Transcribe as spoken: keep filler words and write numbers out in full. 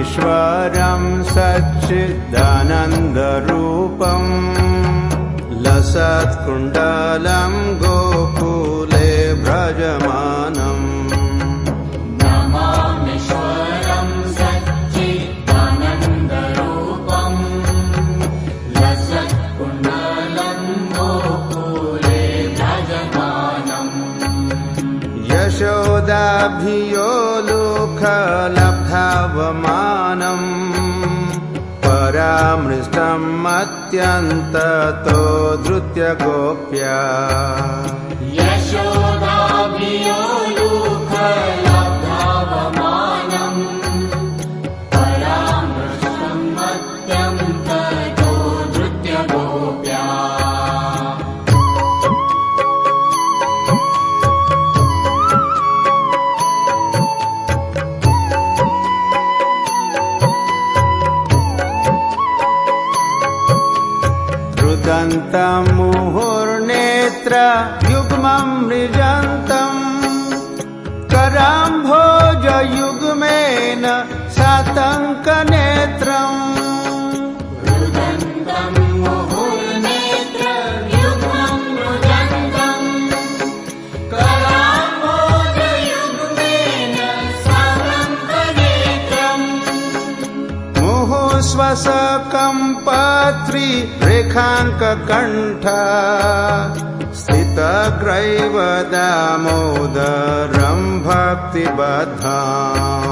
ईश्वरं सच्चिदानन्दरूपम् लसत्कुण्डलं गोकुले व्रजमानम् नमामीश्वरं सच्चिदानन्दरूपम् लसत्कुण्डलं गोकुले व्रजमानम् यशोदाभियोलुखलब्धावमानम् परामृष्टम् अत्यन्ततो धृत्य गोप्या यशोदाभियोलुखलब्धावमानम् परामृष्टम् अत्यन्ततो धृत्य गोप्या रुदन्तं मुहुर्नेत्र युग्मं मृजन्तम् कराम्भोजयुग्मेन सातङ्कनेत्रम् रुदन्तं मुहुर्नेत्र युग्मं मृजन्तम् कराम्भोजयुग्मेन सातङ्कनेत्रम् मुहुस्वसकम्पत्रि रेखाङ्ककण्ठा स्थितग्रैव दामोदरं भक्तिबद्धाम्